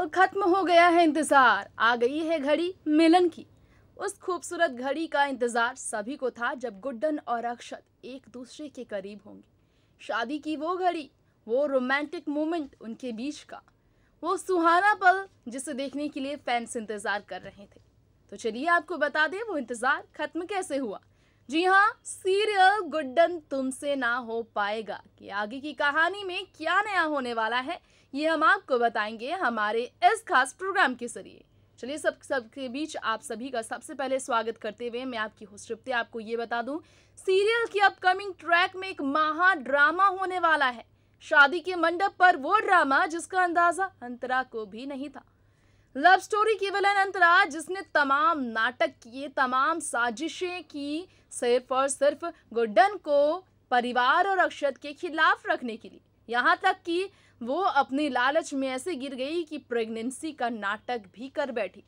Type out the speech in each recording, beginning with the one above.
अब खत्म हो गया है इंतजार, आ गई है घड़ी मिलन की। उस खूबसूरत घड़ी का इंतजार सभी को था जब गुड्डन और अक्षत एक दूसरे के करीब होंगे। शादी की वो घड़ी, वो रोमांटिक मोमेंट उनके बीच का, वो सुहाना पल जिसे देखने के लिए फैंस इंतजार कर रहे थे। तो चलिए आपको बता दें वो इंतजार खत्म कैसे हुआ। जी हाँ, सीरियल गुड्डन तुमसे ना हो पाएगा कि आगे की कहानी में क्या नया होने वाला है, ये हम आपको बताएंगे हमारे इस खास प्रोग्राम के जरिए। चलिए सबके बीच आप सभी का सबसे पहले स्वागत करते हुए मैं आपकी होस्ट तृप्ति आपको ये बता दूं, सीरियल की अपकमिंग ट्रैक में एक महा ड्रामा होने वाला है। शादी के मंडप पर वो ड्रामा जिसका अंदाजा अंतरा को भी नहीं था। लव स्टोरी की विलन अंतरा, जिसने तमाम नाटक किए, तमाम साजिशें की, सिर्फ और सिर्फ गुड्डन को परिवार और अक्षत के खिलाफ रखने के लिए। यहाँ तक कि वो अपनी लालच में ऐसे गिर गई कि प्रेगनेंसी का नाटक भी कर बैठी।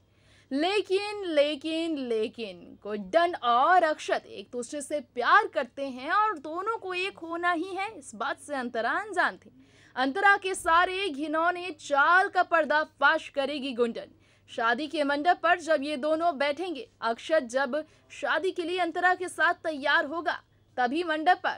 लेकिन गुड्डन और अक्षत एक दूसरे से प्यार करते हैं और दोनों को एक होना ही है, इस बात से अंतरा अनजान थी। अंतरा के सारे घिनौने चाल का पर्दाफाश करेगी गुड्डन। शादी के मंडप पर जब ये दोनों बैठेंगे, अक्षत जब शादी के लिए अंतरा के साथ तैयार होगा, तभी मंडप पर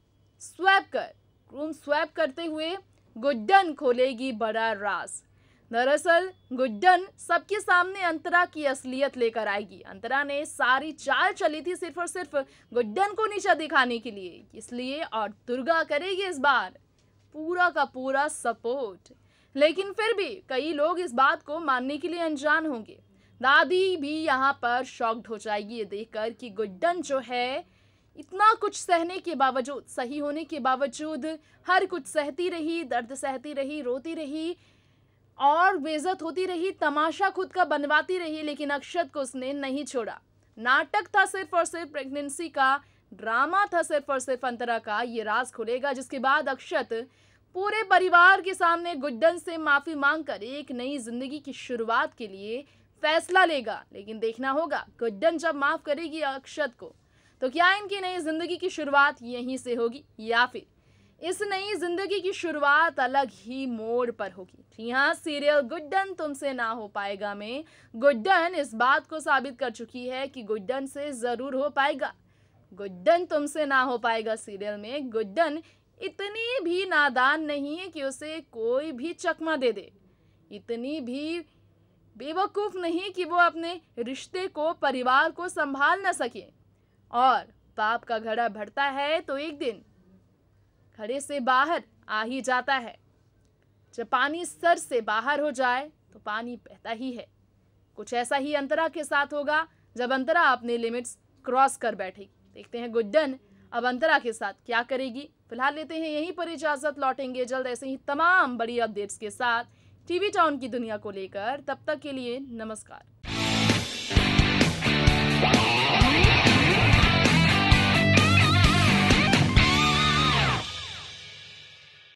रूम स्वैप करते हुए गुड्डन खोलेगी बड़ा राज। दरअसल गुड्डन सबके सामने अंतरा की असलियत लेकर आएगी। अंतरा ने सारी चाल चली थी सिर्फ और सिर्फ गुड्डन को नीचा दिखाने के लिए, इसलिए, और दुर्गा करेगी इस बार पूरा का पूरा सपोर्ट। लेकिन फिर भी कई लोग इस बात को मानने के लिए अनजान होंगे। दादी भी यहाँ पर शॉक्ड हो जाएगी ये देखकर कि गुड्डन जो है, इतना कुछ सहने के बावजूद, सही होने के बावजूद हर कुछ सहती रही, दर्द सहती रही, रोती रही और बेइज्जत होती रही, तमाशा खुद का बनवाती रही, लेकिन अक्षत को उसने नहीं छोड़ा। नाटक था सिर्फ और सिर्फ प्रेगनेंसी का, ड्रामा था सिर्फ और सिर्फ अंतरा का। ये राज खुलेगा जिसके बाद अक्षत पूरे परिवार के सामने गुड्डन से माफी मांगकर एक नई जिंदगी की शुरुआत के लिए फैसला लेगा। लेकिन देखना होगा गुड्डन जब माफ करेगी अक्षत को, तो क्या इनकी नई जिंदगी की शुरुआत यहीं से होगी या फिर इस नई जिंदगी की शुरुआत अलग ही मोड़ पर होगी। जी हाँ, सीरियल गुड्डन तुमसे ना हो पाएगा में गुड्डन इस बात को साबित कर चुकी है कि गुड्डन से जरूर हो पाएगा। गुड्डन तुमसे ना हो पाएगा सीरियल में गुड्डन इतनी भी नादान नहीं है कि उसे कोई भी चकमा दे दे, इतनी भी बेवकूफ नहीं कि वो अपने रिश्ते को, परिवार को संभाल न सके। और पाप का घड़ा भरता है तो एक दिन घड़े से बाहर आ ही जाता है। जब पानी सर से बाहर हो जाए तो पानी बहता ही है। कुछ ऐसा ही अंतरा के साथ होगा जब अंतरा अपने लिमिट्स क्रॉस कर बैठेगी। देखते हैं गुड्डन अब अंतरा के साथ क्या करेगी। फिलहाल लेते हैं यहीं पर इजाजत, लौटेंगे जल्द ऐसे ही तमाम बड़ी अपडेट्स के साथ टीवी टाउन की दुनिया को लेकर। तब तक के लिए नमस्कार।